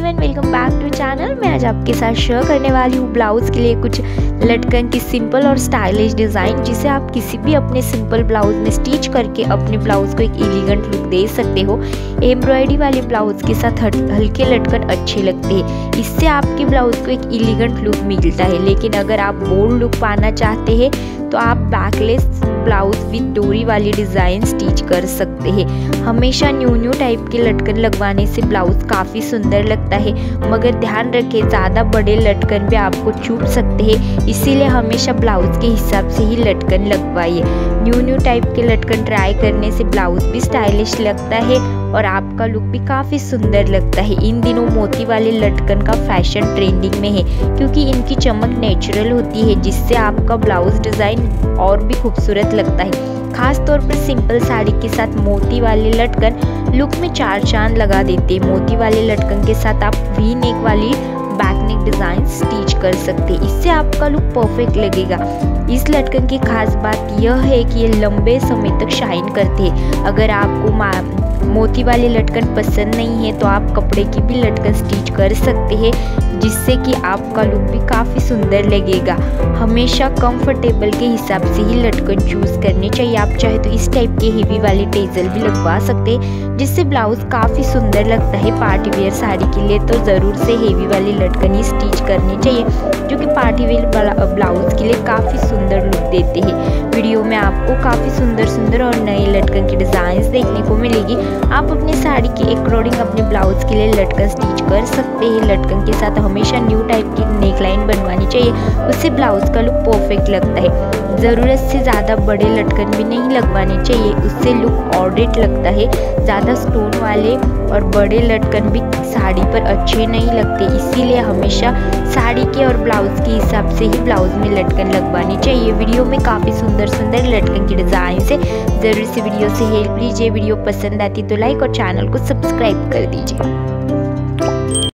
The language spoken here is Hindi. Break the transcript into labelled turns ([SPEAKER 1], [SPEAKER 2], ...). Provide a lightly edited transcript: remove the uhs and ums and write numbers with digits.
[SPEAKER 1] Everyone, welcome back to channel. मैं आज आपके साथ शेयर करने वाली हूँ ब्लाउज़ के लिए कुछ लटकन की सिंपल और स्टाइलिश डिज़ाइन, जिसे आप किसी भी अपने सिंपल ब्लाउज़ में स्टिच करके अपने ब्लाउज़ को एक एलिगेंट लुक दे सकते हो। एम्ब्रॉयडरी वाले ब्लाउज़ के साथ हल्के लटकन अच्छे लगते हैं, इससे आपके ब्लाउज़ को एक एलिगेंट लुक मिलता है। लेकिन अगर आप बोल्ड लुक पाना चाहते हैं तो आप बैकलेस ब्लाउज़ विद डोरी वाली डिज़ाइन स्टिच कर सकते हैं। हमेशा न्यू टाइप के लटकन लगवाने से ब्लाउज़ काफ़ी सुंदर लगता है, मगर ध्यान रखें ज़्यादा बड़े लटकन भी आपको चुभ सकते हैं, इसीलिए हमेशा ब्लाउज़ के हिसाब से ही लटकन लगवाइए। न्यू टाइप के लटकन ट्राई करने से ब्लाउज़ भी स्टाइलिश लगता है और आपका लुक भी काफ़ी सुंदर लगता है। इन दिनों मोती वाले लटकन का फैशन ट्रेंडिंग में है, क्योंकि इनकी चमक नेचुरल होती है, जिससे आपका ब्लाउज़ डिज़ाइन और भी खूबसूरत लगता है। खास तौर पर सिंपल साड़ी के साथ मोती वाले लटकन लुक में चार चांद लगा देते हैं। मोती वाले लटकन के साथ आप वी नेक वाली बैक नेक डिज़ाइन स्टिच कर सकते हैं, इससे आपका लुक परफेक्ट लगेगा। इस लटकन की खास बात यह है कि ये लंबे समय तक शाइन करते हैं। अगर आपको मोती वाले लटकन पसंद नहीं है तो आप कपड़े की भी लटकन स्टिच कर सकते हैं, जिससे कि आपका लुक भी काफ़ी सुंदर लगेगा। हमेशा कंफर्टेबल के हिसाब से ही लटकन चूज़ करनी चाहिए। आप चाहे तो इस टाइप के हेवी वाले टेजल भी लगवा सकते हैं, जिससे ब्लाउज़ काफ़ी सुंदर लगता है। पार्टी वेयर साड़ी के लिए तो ज़रूर से हेवी वाली लटकन ही स्टिच करनी चाहिए, जो कि पार्टी वेयर ब्लाउज़ के लिए काफ़ी सुंदर लुक देते हैं। वीडियो में आपको काफ़ी सुंदर और नए लटकन की डिज़ाइंस देखने को मिलेगी। आप अपनी साड़ी के अकॉर्डिंग अपने ब्लाउज़ के लिए लटकन स्टिच कर सकते हैं। लटकन के साथ हमेशा न्यू टाइप की नेकलाइन बनवानी चाहिए, उससे ब्लाउज़ का लुक परफेक्ट लगता है। ज़रूरत से ज़्यादा बड़े लटकन भी नहीं लगवाने चाहिए, उससे लुक ऑडेट लगता है। ज़्यादा स्टोन वाले और बड़े लटकन भी साड़ी पर अच्छे नहीं लगते, इसीलिए हमेशा साड़ी के और ब्लाउज़ के हिसाब से ही ब्लाउज़ में लटकन लगवानी चाहिए। वीडियो में काफ़ी सुंदर लटकन की डिज़ाइन है। ज़रूर से वीडियो से हेल्प लीजिए। वीडियो पसंद आती तो लाइक और चैनल को सब्सक्राइब कर दीजिए।